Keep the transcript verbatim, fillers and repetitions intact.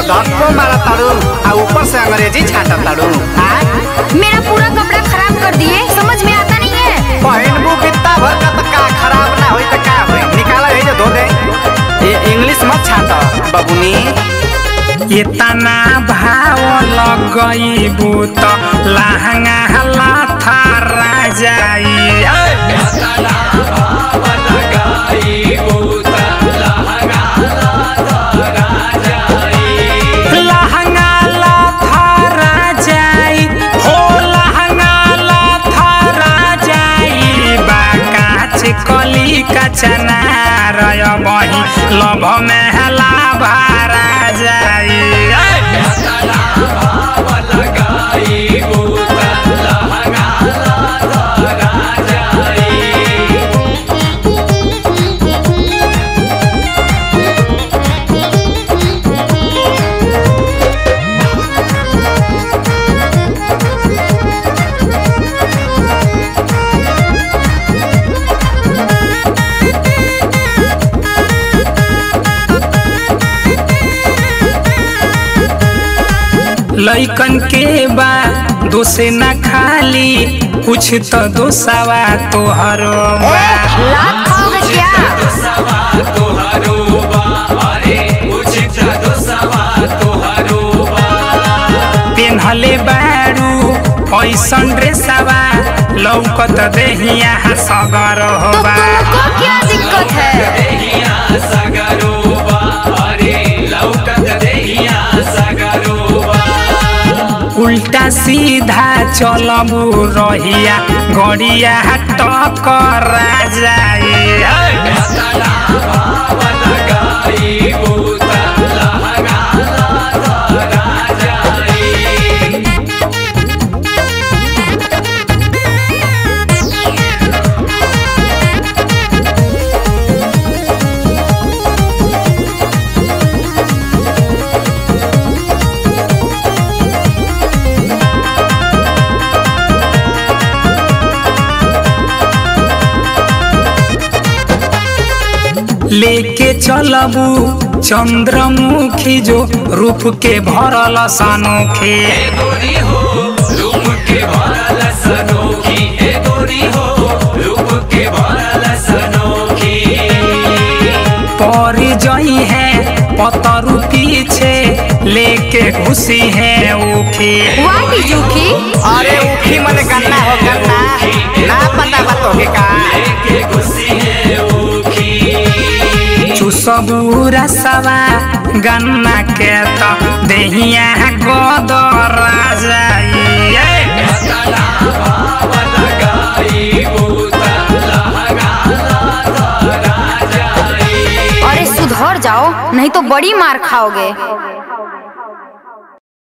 धक्को मारा ताड़ू और ऊपर से अंग्रेजी छाटा ताड़ू। मेरा पूरा कपड़ा खराब कर दिए, समझ में आता नहीं है। पहनबू बित्ता भर का तो का खराब ना होई तो का होई, निकाला है जो धो दे। ये इंग्लिश मत छाटा बबुनी। ये तना भाव लगईबू तो लहंगा लाथा राजाई। कली का चना रय बही लभ में हला भारा जाई। लइकन के बा दोसे न खाली कुछ तो दोसावा तोहरो लात खाओगे क्या? पेन्हले बारू ऐसन ड्रेसवा लौकत देहिया सगर होबा। तो तुमको क्या दिक्कत है? उल्टा सीधा चलबू रहिया गड़िया टकरा जाई। लेके चलबू चंद्रमुखी जो रूप के भरल सनोखे। पर जई है पतरु पीछे लेके घुसी है उखी। What is उखी? अरे उखी मने गन्ना हो गन्ना, ना पता बतोगे का। चुसबू रसवा गन्ना के तो देहिया गोदरा जाई। अरे सुधर जाओ, नहीं तो बड़ी मार खाओगे।